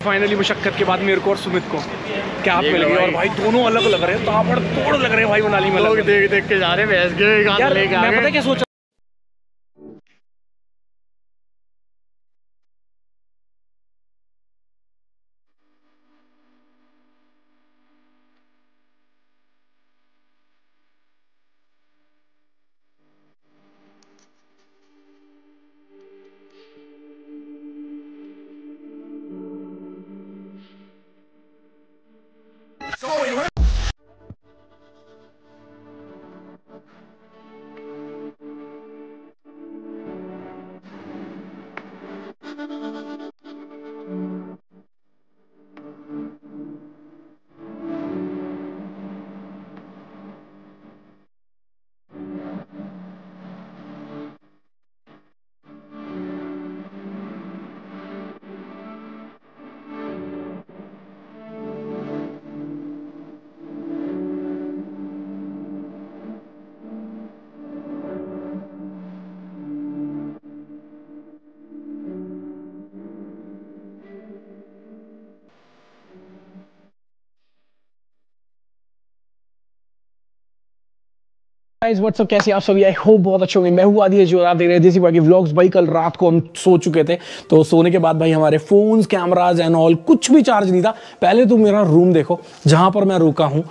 Finally मुशक्कत के बाद मेरे को और सुमित को कैब मिल गई और भाई दोनों अलग लग रहे हैं, ताबड़ तोड़ लग रहे हैं भाई मनाली में। लोग देख देख के जा रहे हैं भैंस के। यार मैं पता क्या सोचा, गाइस व्हाट्सअप, कैसे आप सभी? आई होप बहुत अच्छे होंगे। मैं हूं आदि, जो आप देख रहे हैं देसी भाई की व्लॉग्स। भाई कल रात को हम सो चुके थे, तो सोने के बाद भाई हमारे फोन्स, कैमराज एंड ऑल कुछ भी चार्ज नहीं था। पहले तो मेरा रूम देखो जहां पर मैं रुका हूं,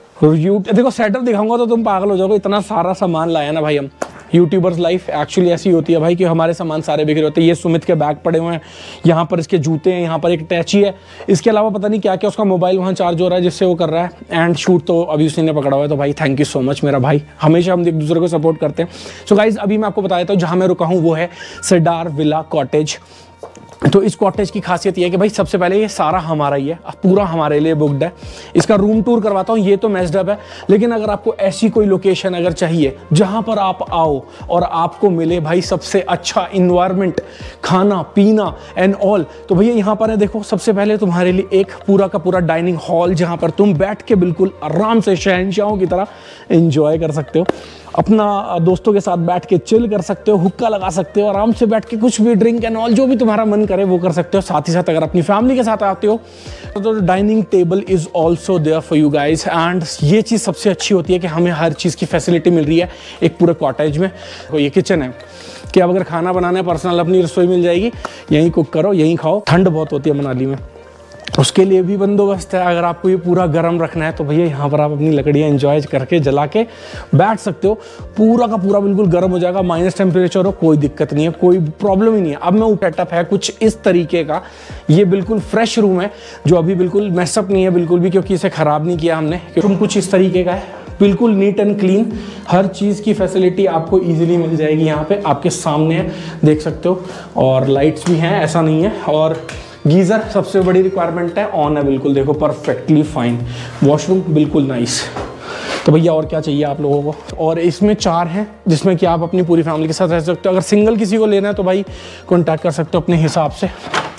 देखो सेटअप दिखाऊंगा तो तुम पागल हो जाओगे, इतना सारा सामान लाया ना भाई हम। यूट्यूबर्स लाइफ एक्चुअली ऐसी होती है भाई कि हमारे सामान सारे बिखरे होते हैं। ये सुमित के बैग पड़े हुए हैं, यहाँ पर इसके जूते हैं, यहाँ पर एक अटैची है, इसके अलावा पता नहीं क्या क्या। उसका मोबाइल वहाँ चार्ज हो रहा है जिससे वो कर रहा है। एंड शूट तो अभी उसी ने पकड़ा हुआ है, तो भाई थैंक यू सो मच मेरा भाई, हमेशा हम एक दूसरे को सपोर्ट करते हैं। सो गाइज अभी मैं आपको बता देता हूँ जहाँ मैं रुका हूँ वो है सिडार विला कॉटेज। तो इस कॉटेज की खासियत ये है कि भाई सबसे पहले ये सारा हमारा ही है, पूरा हमारे लिए बुक्ड है। इसका रूम टूर करवाता हूँ, ये तो मेस्ड अप है, लेकिन अगर आपको ऐसी कोई लोकेशन अगर चाहिए जहां पर आप आओ और आपको मिले भाई सबसे अच्छा इन्वायरमेंट, खाना पीना एंड ऑल, तो भैया यहाँ पर है। देखो सबसे पहले तुम्हारे लिए एक पूरा का पूरा डाइनिंग हॉल, जहां पर तुम बैठ के बिल्कुल आराम से शहंशाहों की तरह एंजॉय कर सकते हो, अपना दोस्तों के साथ बैठ के चिल कर सकते हो, हुक्का लगा सकते हो, आराम से बैठ के कुछ भी ड्रिंक एंड ऑल जो भी तुम्हारा मन करे वो कर सकते हो। साथ ही साथ अगर अपनी फैमिली के साथ आते हो तो dining table is also there for you guys. And ये चीज़ सबसे अच्छी होती है कि हमें हर चीज़ की फैसिलिटी मिल रही है एक पूरे कॉटेज में। तो ये किचन है कि अब अगर खाना बनाना है पर्सनल, अपनी रसोई मिल जाएगी, यहीं कुक करो यहीं खाओ। ठंड बहुत होती है मनाली में, उसके लिए भी बंदोबस्त है। अगर आपको ये पूरा गर्म रखना है तो भैया यहाँ पर आप अपनी लकड़ियाँ एंजॉय करके जला के बैठ सकते हो। पूरा का पूरा बिल्कुल गर्म हो जाएगा, माइनस टेम्परेचर हो, कोई दिक्कत नहीं है, कोई प्रॉब्लम ही नहीं है। अब मैं सेटअप है कुछ इस तरीके का, ये बिल्कुल फ्रेश रूम है जो अभी बिल्कुल मैसअप नहीं है बिल्कुल भी, क्योंकि इसे ख़राब नहीं किया हमने। रूम कुछ इस तरीके का है, बिल्कुल नीट एंड क्लीन, हर चीज़ की फैसिलिटी आपको इजीली मिल जाएगी। यहाँ पे आपके सामने है, देख सकते हो, और लाइट्स भी हैं, ऐसा नहीं है। और गीज़र सबसे बड़ी रिक्वायरमेंट है, ऑन है बिल्कुल, देखो परफेक्टली फाइन। वॉशरूम बिल्कुल नाइस। तो भैया और क्या चाहिए आप लोगों को? और इसमें 4 हैं जिसमें कि आप अपनी पूरी फैमिली के साथ रह सकते हो। अगर सिंगल किसी को लेना है तो भाई कॉन्टैक्ट कर सकते हो अपने हिसाब से।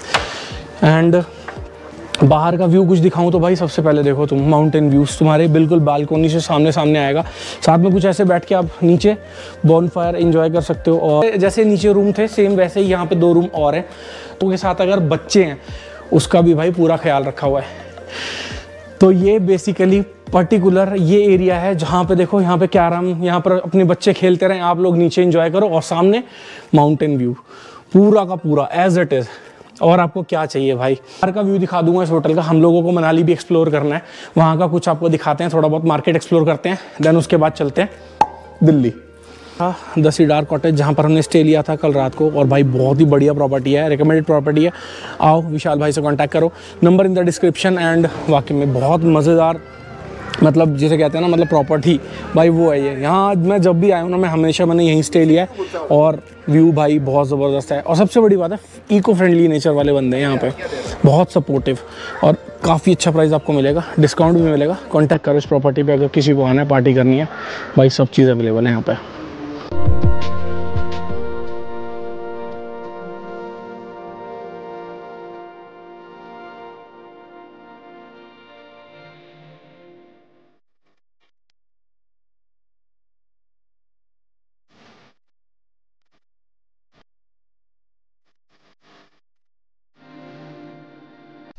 एंड बाहर का व्यू कुछ दिखाऊं तो भाई सबसे पहले देखो तुम, माउंटेन व्यूज़ तुम्हारे बिल्कुल बालकोनी से सामने सामने आएगा। साथ में कुछ ऐसे बैठ के आप नीचे बॉनफायर एंजॉय कर सकते हो। और जैसे नीचे रूम थे सेम वैसे ही यहाँ पे 2 रूम और हैं। तो के साथ अगर बच्चे हैं उसका भी भाई पूरा ख्याल रखा हुआ है। तो ये बेसिकली पर्टिकुलर ये एरिया है जहाँ पे देखो, यहाँ पे कैरम, यहाँ पर अपने बच्चे खेलते रहें, आप लोग नीचे एंजॉय करो और सामने माउंटेन व्यू पूरा का पूरा एज इट इज़। और आपको क्या चाहिए भाई? बाहर का व्यू दिखा दूंगा इस होटल का। हम लोगों को मनाली भी एक्सप्लोर करना है, वहाँ का कुछ आपको दिखाते हैं, थोड़ा बहुत मार्केट एक्सप्लोर करते हैं, देन उसके बाद चलते हैं दिल्ली। द सिडार कॉटेज जहाँ पर हमने स्टे लिया था कल रात को, और भाई बहुत ही बढ़िया प्रॉपर्टी है, रिकमेंडेड प्रॉपर्टी है। आओ विशाल भाई से कांटेक्ट करो, number in the description. And वाकई में बहुत मज़ेदार, मतलब जिसे कहते हैं ना, मतलब प्रॉपर्टी भाई वो है ये। यहाँ मैं जब भी आया हूँ ना, मैंने यहीं स्टे लिया है, और व्यू भाई बहुत ज़बरदस्त है। और सबसे बड़ी बात है, इको फ्रेंडली नेचर वाले बंदे हैं यहाँ पे, बहुत सपोर्टिव, और काफ़ी अच्छा प्राइस आपको मिलेगा, डिस्काउंट भी मिलेगा। कॉन्टैक्ट करो इस प्रॉपर्टी पे अगर किसी को आना है, पार्टी करनी है, भाई सब चीज़ अवेलेबल है यहाँ पे।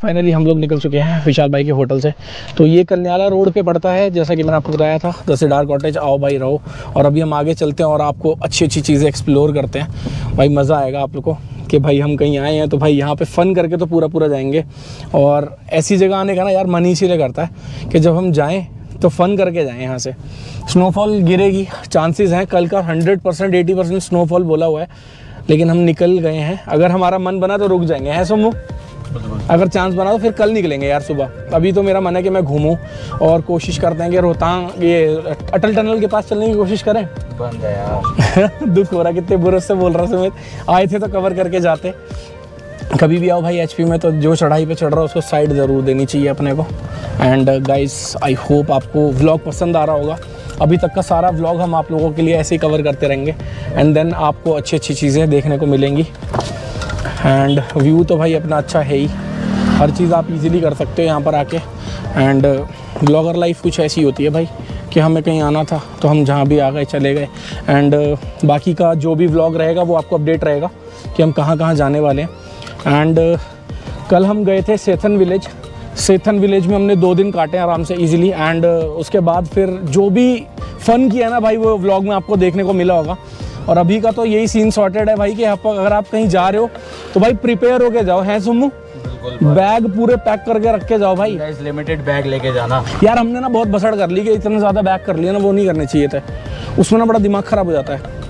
फाइनली हम लोग निकल चुके हैं विशाल भाई के होटल से। तो ये कन्याला रोड पे पड़ता है, जैसा कि मैंने आपको बताया था, द सिडार कॉटेज। आओ भाई रहो, और अभी हम आगे चलते हैं और आपको अच्छी अच्छी चीज़ें एक्सप्लोर करते हैं। भाई मज़ा आएगा आप लोग को कि भाई हम कहीं आए हैं तो भाई यहाँ पे फ़न करके तो पूरा पूरा जाएंगे। और ऐसी जगह आने का ना यार मन ही इसीलिए करता है कि जब हम जाएँ तो फ़न करके जाएँ। यहाँ से स्नोफॉल गिरेगी, चांसेस हैं कल का 100%, 80% स्नोफॉल बोला हुआ है, लेकिन हम निकल गए हैं। अगर हमारा मन बना तो रुक जाएंगे, है सोमू? अगर चांस बना तो फिर कल निकलेंगे यार सुबह। अभी तो मेरा मन है कि मैं घूमूं और कोशिश करते हैं कि रोहतांग ये अटल टनल के पास चलने की कोशिश करें। बंद है यार। दुख हो रहा, कितने बुरे से बोल रहा सुमित। आए थे तो कवर करके जाते। कभी भी आओ भाई एचपी में तो जो चढ़ाई पे चढ़ रहा है उसको साइड ज़रूर देनी चाहिए अपने को। एंड गाइस आई होप आपको व्लॉग पसंद आ रहा होगा। अभी तक का सारा व्लॉग हम आप लोगों के लिए ऐसे ही कवर करते रहेंगे, एंड देन आपको अच्छी अच्छी चीज़ें देखने को मिलेंगी। एंड व्यू तो भाई अपना अच्छा है ही, हर चीज़ आप इजीली कर सकते हो यहाँ पर आके। एंड ब्लॉगर लाइफ कुछ ऐसी होती है भाई कि हमें कहीं आना था तो हम जहाँ भी आ गए चले गए। एंड बाकी का जो भी व्लॉग रहेगा वो आपको अपडेट रहेगा कि हम कहाँ कहाँ जाने वाले हैं। एंड कल हम गए थे सेथन विलेज। सेथन विलेज में हमने 2 दिन काटे आराम से इजीली। एंड उसके बाद फिर जो भी फ़न किया ना भाई वो व्लॉग में आपको देखने को मिला होगा। और अभी का तो यही सीन सॉर्टेड है भाई कि अगर आप कहीं जा रहे हो तो भाई प्रिपेयर होके जाओ, हैं सुम्मू? बैग पूरे पैक करके रख के जाओ भाई। लिमिटेड बैग लेके जाना। यार हमने ना बहुत बसड़ कर ली कि इतने ज़्यादा बैग कर लिया ना, वो नहीं करने चाहिए थे, उसमें ना बड़ा दिमाग ख़राब हो जाता है।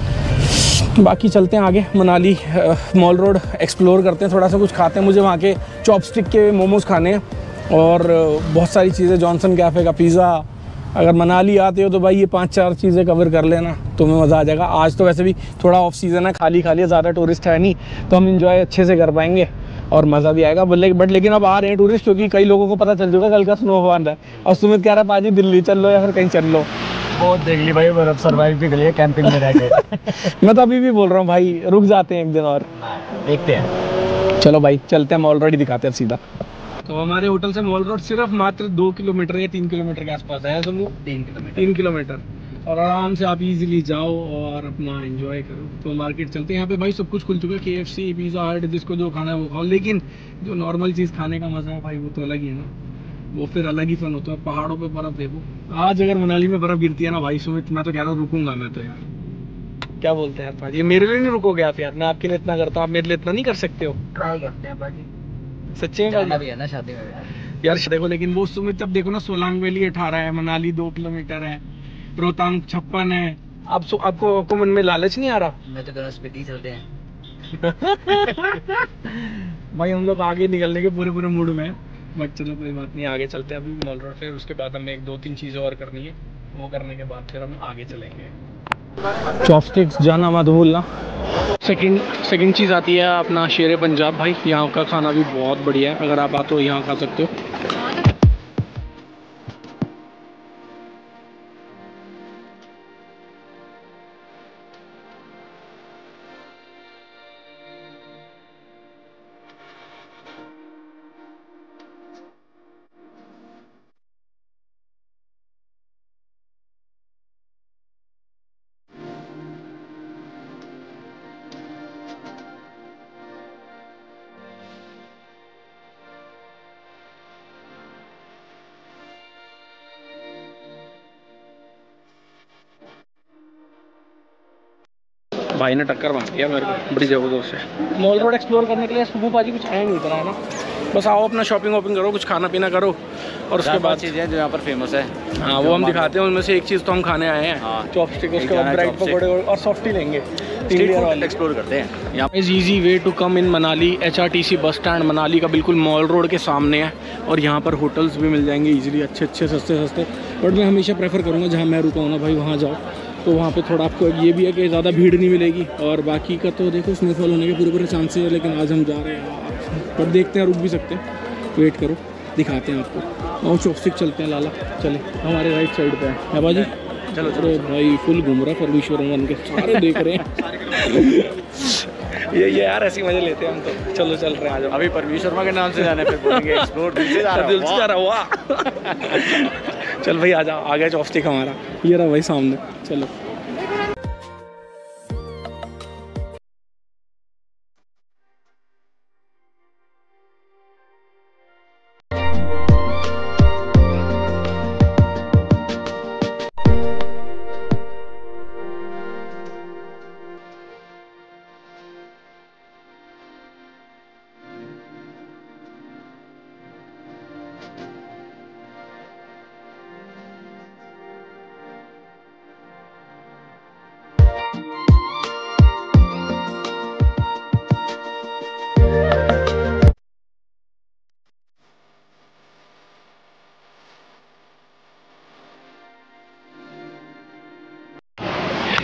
बाकी चलते हैं आगे, मनाली मॉल रोड एक्सप्लोर करते हैं, थोड़ा सा कुछ खाते हैं। मुझे वहाँ के चॉपस्टिक के मोमोज़ खाने हैं और बहुत सारी चीज़ें, जॉनसन कैफ़े का पिज़्ज़ा। अगर मनाली आते हो तो भाई ये 5-4 चीज़ें कवर कर लेना, तुम्हें मज़ा आ जाएगा। आज तो वैसे भी थोड़ा ऑफ सीज़न है, खाली है, ज़्यादा टूरिस्ट है नहीं, तो हम इंजॉय अच्छे से कर पाएंगे और मज़ा भी आएगा। बट लेकिन अब आ रहे हैं टूरिस्ट, क्योंकि कई लोगों को पता चल चुका कल का स्नो बंद है। और सुमित कह रहा है पाजी दिल्ली चल लो या फिर कहीं चल लो। बहुत देख ली भाई, बर्फ सर्वाइव भी कर लिया कैंपिंग में रह के। मैं तो अभी भी बोल रहा हूँ भाई रुक जाते हैं एक दिन और देखते हैं। चलो भाई चलते हैं, मॉल रोड ही दिखाते हैं सीधा। तो हमारे होटल से मॉल रोड सिर्फ मात्र 2 किलोमीटर या 3 किलोमीटर के आसपास है। तुम 3 किलोमीटर और आराम से आप इजीली जाओ और अपना एंजॉय करो। तो मार्केट चलते हैं, यहाँ पे भाई सब कुछ खुल चुका है, KFC, पिज़्ज़ा हट, जिसको जो खाना है वो खाओ। लेकिन जो नॉर्मल चीज़ खाने का मज़ा है भाई वो तो अलग ही है ना, वो फिर अलग ही फन होता है। पहाड़ों पे बर्फ देखो, आज अगर मनाली में बर्फ गिरती है ना भाई सुमित, मैं तो कह रहा हूँ रुकूंगा मैं तो यार। क्या बोलते हैं भाजी, मेरे लिए नहीं रुकोगे आप यार? मैं आपके लिए इतना करता हूँ, आप मेरे लिए इतना नहीं कर सकते हो? ट्राई करते हैं भाजी, सच्चे में जाना भी है ना शादी में यार। देखो लेकिन वो सुमित अब देखो ना, सोलांग वैली 18 है, मनाली 2 किलोमीटर है, रोहतांग 56 है। आपको मन में लालच नहीं आ रहा? मैं तो कह रहा हूँ स्पीति चलते हैं। भाई हम लोग आगे निकलने के पूरे मूड में हैं, बट चलो कोई बात नहीं, आगे चलते हैं अभी मॉल रोड। फिर उसके बाद हमें 1-2-3 चीज़ें और करनी है, वो करने के बाद फिर हम आगे चलेंगे। चॉपस्टिक्स जाना मत भूलना। सेकंड चीज़ आती है अपना शेर पंजाब। भाई यहाँ का खाना भी बहुत बढ़िया है, अगर आप आते हो यहाँ खा सकते हो। भाई ने टक्कर मार दिया मेरे को बड़ी ज़बरदस्त से। मॉल रोड एक्सप्लोर करने के लिए सुबह पाजी कुछ है नहीं इतना, है ना? बस आओ अपना शॉपिंग करो, कुछ खाना पीना करो और उसके बाद चीज़ें जो यहाँ पर फेमस है, हाँ वो हम दिखाते हैं। उनमें से एक चीज़ तो हम खाने आए हैं, चॉपस्टिक, उसके बाद ब्रेड पकौड़े और सॉफ्टी लेंगे। एक्सप्लोर करते हैं। यहाँ is easy way to come in Manali. HRTC bus stand Manali का बिल्कुल मॉल रोड के सामने है, और यहाँ पर होटल्स भी मिल जाएंगे ईजिली, अच्छे सस्ते। बट मैं हमेशा प्रेफर करूँगा जहाँ मैं रुका हूँ ना भाई वहाँ जाओ, तो वहाँ पे थोड़ा आपको ये भी है कि ज़्यादा भीड़ नहीं मिलेगी। और बाकी का तो देखो स्नोफॉल होने के पूरे चांसेस है, लेकिन आज हम जा रहे हैं, पर देखते हैं, रुक भी सकते हैं, वेट करो दिखाते हैं आपको। और चॉपस्टिक चलते हैं लाला, चले हमारे राइट साइड पे है बाजी। चलो अरे भाई फुल घूम रहा है परमेश्वर बन के, सारे देख रहे हैं। ये यार ऐसी मजे लेते हैं हम तो। चलो चल रहे हैं, आज अभी परमेश शर्मा के नाम से जाने, फिर बोलेंगे एक्सप्लोर दिल से जा रहा हुआ। चल भाई आजा, आ गया चॉपस्टिक हमारा, ये रहा भाई सामने। चलो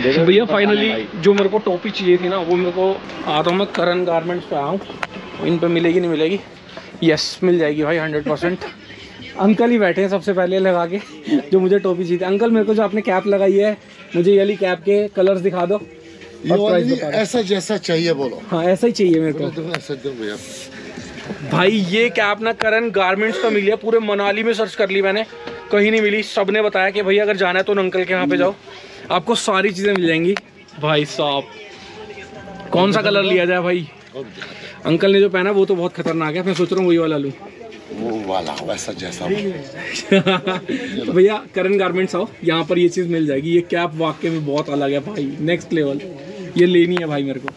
तो भैया फाइनली जो मेरे को टोपी चाहिए थी ना, वो मेरे को आता हूँ मैं करण गारमेंट्स पे आऊँ, इन पे मिलेगी नहीं मिलेगी? यस मिल जाएगी भाई 100%। अंकल ही बैठे हैं सबसे पहले लगा के जो मुझे टोपी चाहिए थी। अंकल मेरे को जो आपने कैप लगाई है, मुझे ये वाली कैप के कलर्स दिखा दो। ऐसा जैसा चाहिए बोलो। हाँ ऐसा ही चाहिए मेरे को। ऐसा दो भैया। भाई ये कैप ना करण गारमेंट्स का मिली है, पूरे मनाली में सर्च कर ली मैंने, कहीं नहीं मिली। सबने बताया कि भैया अगर जाना है तो अंकल के यहाँ पे जाओ, आपको सारी चीज़ें मिल जाएंगी। भाई साहब कौन सा कलर लिया जाए भाई? अंकल ने जो पहना वो तो बहुत खतरनाक है, मैं सोच रहा हूँ वही वाला लूँ। वो वाला वैसा जैसा तो भैया करण गारमेंट्स आओ, यहाँ पर ये चीज़ मिल जाएगी। ये कैप वाकई में बहुत अलग है भाई, नेक्स्ट लेवल। ये लेनी है भाई मेरे को।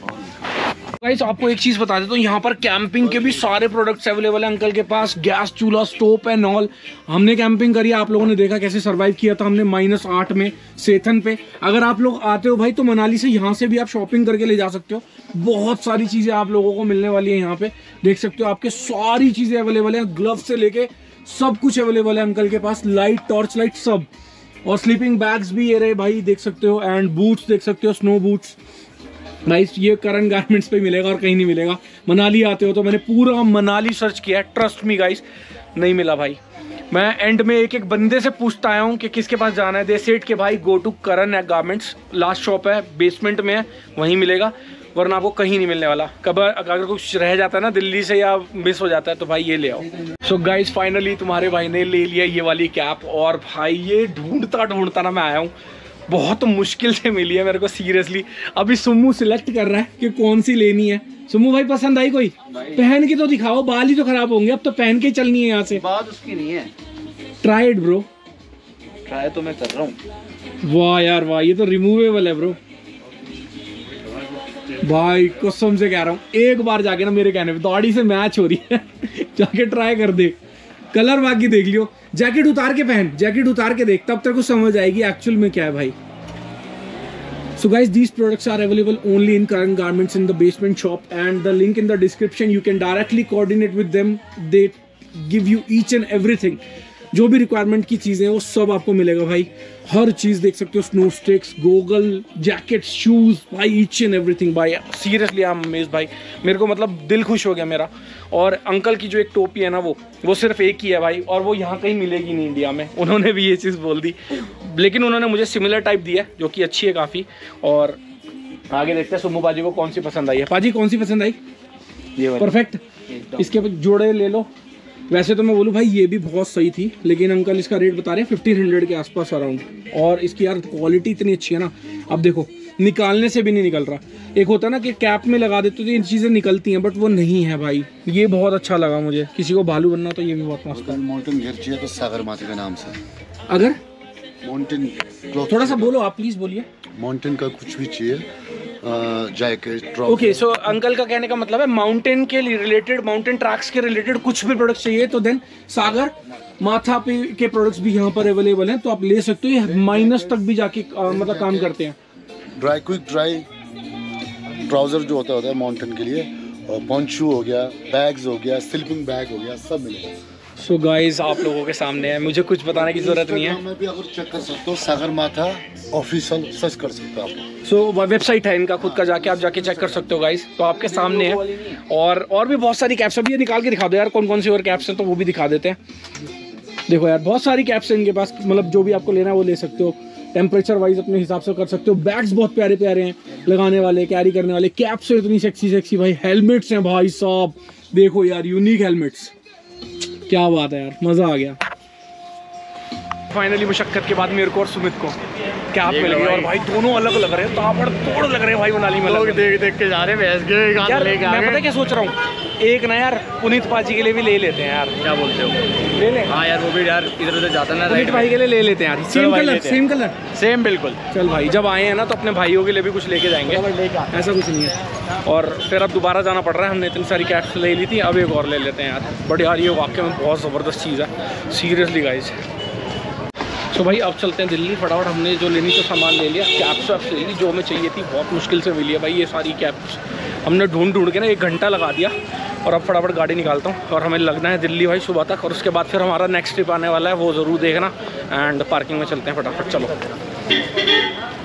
गाइस आपको एक चीज़ बता देता हूँ, यहाँ पर कैंपिंग के भी सारे प्रोडक्ट्स अवेलेबल हैं अंकल के पास। गैस चूल्हा, स्टोव एंड ऑल। हमने कैंपिंग करी, आप लोगों ने देखा कैसे सरवाइव किया था हमने -8 में सेथन पे। अगर आप लोग आते हो भाई तो मनाली से यहाँ से भी आप शॉपिंग करके ले जा सकते हो। बहुत सारी चीज़ें आप लोगों को मिलने वाली है यहाँ पे, देख सकते हो। आपके सारी चीज़ें अवेलेबल हैं, ग्लव से लेके सब कुछ अवेलेबल है अंकल के पास। लाइट, टॉर्च लाइट सब, और स्लीपिंग बैग्स भी ये रहे भाई, देख सकते हो। एंड बूट्स देख सकते हो, स्नो बूट्स। भाई ये करण गारमेंट्स पे मिलेगा और कहीं नहीं मिलेगा। मनाली आते हो तो मैंने पूरा मनाली सर्च किया, ट्रस्ट मी गाइस, नहीं मिला भाई। मैं एंड में एक एक बंदे से पूछता आया हूँ कि किसके पास जाना है। दे सेड के भाई go to Karan garments, last shop है, बेसमेंट में है, वहीं मिलेगा, वरना आपको कहीं नहीं मिलने वाला। कभी अगर कुछ रह जाता है ना दिल्ली से या मिस हो जाता है तो भाई ये ले आओ। सो गाइस फाइनली तुम्हारे भाई ने ले लिया ये वाली कैप, और भाई ये ढूंढता ढूंढता ना मैं आया हूँ, बहुत मुश्किल से मिली है मेरे को सीरियसली। अभी सुम्मू सिलेक्ट कर रहा है कि कौन सी लेनी है। सुम्मू भाई पसंद आई कोई? पहन के तो दिखाओ, बाल ही तो खराब होंगे, अब तो पहन के चलनी है यहाँ से। बात उसकी नहीं है, ट्राई इट ब्रो। ट्राई तो मैं कर रहा हूँ। वाह यार वाह, ये तो रिमूवेबल है ब्रो। भाई कसम से कह रहा हूँ, एक बार जाके ना मेरे कहने पे दाढ़ी से मैच हो रही है जाके ट्राई कर दे। कलर बाकी देख लियो, जैकेट उतार के पहन, जैकेट उतार के देख, तब तेरे को समझ आएगी एक्चुअल में क्या है भाई। So guys, these products are available only in Karan Garments in the basement shop, and the link in the description. You can directly coordinate with them. They give you each and everything. जो भी requirement की चीज़ें हैं वो सब आपको मिलेगा भाई। हर चीज़ देख सकते हो, snow sticks, goggle, jacket, shoes, भाई ईच एंड एवरीथिंग भाई। सीरियसली आई एम अमेज्ड भाई, मेरे को मतलब दिल खुश हो गया मेरा। और अंकल की जो एक टोपी है ना वो सिर्फ एक ही है भाई, और वो यहाँ कहीं मिलेगी नहीं इंडिया में। उन्होंने भी ये चीज़ बोल दी, लेकिन उन्होंने मुझे सिमिलर टाइप दिया जो कि अच्छी है काफ़ी। और आगे देखते हैं सुम्मू बाजी को कौन सी पसंद आई है। पाजी कौन सी पसंद आई? ये परफेक्ट, इसके जोड़े ले लो। वैसे तो मैं बोलूँ भाई ये भी बहुत सही थी, लेकिन अंकल इसका रेट बता रहे हैं 1500 के आसपास अराउंड। और इसकी यार क्वालिटी इतनी अच्छी है ना, अब देखो निकालने से भी नहीं निकल रहा। एक होता है ना कि कैप में लगा देते तो ये चीज़ें निकलती हैं, बट वो नहीं है भाई। ये बहुत अच्छा लगा मुझे, किसी को भालू बनना तो ये भी बहुत मस्त है। माउंटेन घेर चाहिए तो सागर माथे के नाम से। अगर माउंटेन थोड़ा सा बोलो आप, प्लीज़ बोलिए। माउंटेन का कुछ भी चाहिए, जैकेट, ओके। सो अंकल का कहने का मतलब है माउंटेन के रिलेटेड, माउंटेन ट्रैक्स के रिलेटेड कुछ भी प्रोडक्ट्स चाहिए तो देन सागर माथा पे के प्रोडक्ट्स भी यहाँ पर अवेलेबल हैं, तो आप ले सकते हो। ये माइनस तक भी जाके मतलब काम करते हैं। ड्राई, क्विक ड्राई ट्राउजर जो होता है माउंटेन के लिए, और पॉन्च शू हो गया, बैग्स हो गया, स्लीपिंग बैग हो गया, सब मिलेगा। सो गाइज आप लोगों के सामने है, मुझे कुछ बताने की जरूरत नहीं है। मैं भी अगर चेक कर सकते हो, सागर माथा ऑफिशियल सर्च कर सकते हो आप। सो वेबसाइट है इनका खुद का, जाके आप जाके चेक कर सकते हो गाइज, तो आपके सामने है। और भी बहुत सारी कैप्स, अभी ये निकाल के दिखा दो यार कौन कौन सी और कैप्स हैं, तो वो भी दिखा देते हैं। देखो यार बहुत सारी कैप्स हैं इनके पास, मतलब जो भी आपको लेना है वो ले सकते हो। टेम्परेचर वाइज अपने हिसाब से कर सकते हो। बैग्स बहुत प्यारे प्यारे हैं, लगाने वाले, कैरी करने वाले। कैप्स है इतनी सेक्सी सेक्सी भाई। हेलमेट्स हैं भाई साहब, देखो यार यूनिक हेलमेट्स, क्या बात है यार, मज़ा आ गया। फाइनली मुशक्कत के बाद मेरे को और सुमित को कैप मिल गई, और भाई दोनों अलग लग रहे हैं, ताबड़ तोड़ लग रहे हैं भाई मनाली में। लोग देख देख के जा रहे हैं भैंस के। यार मैं पता क्या सोच रहा हूँ, एक ना यार पुनीत पाजी के लिए भी ले लेते हैं यार। क्या बोलते हो? ले लें। हाँ यार वो भी यार इधर उधर जाता ना, पुनीत भाई के लिए ले लेते हैं यार। Same colour, same colour, same बिल्कुल। चल भाई जब आए हैं ना तो अपने भाइयों के लिए भी कुछ लेके जाएंगे, ऐसा कुछ नहीं है। और फिर अब दोबारा जाना पड़ रहा है, हमने इतनी सारी कैप्स ले ली थी, अब एक और ले लेते हैं यार। बट यार ये वाकई में बहुत ज़बरदस्त चीज़ है सीरियसली गाइज। तो भाई अब चलते हैं दिल्ली। फटाफट हमने जो लेनी तो सामान ले लिया, कैप्स वैप्स ले ली जो हमें चाहिए थी, बहुत मुश्किल से मिली है भाई ये सारी कैप्स। हमने ढूंढ के ना 1 घंटा लगा दिया, और अब फटाफट गाड़ी निकालता हूँ और हमें लगना है दिल्ली भाई सुबह तक। और उसके बाद फिर हमारा नेक्स्ट ट्रिप आने वाला है, वो ज़रूर देखना। एंड पार्किंग में चलते हैं फटाफट, चलो।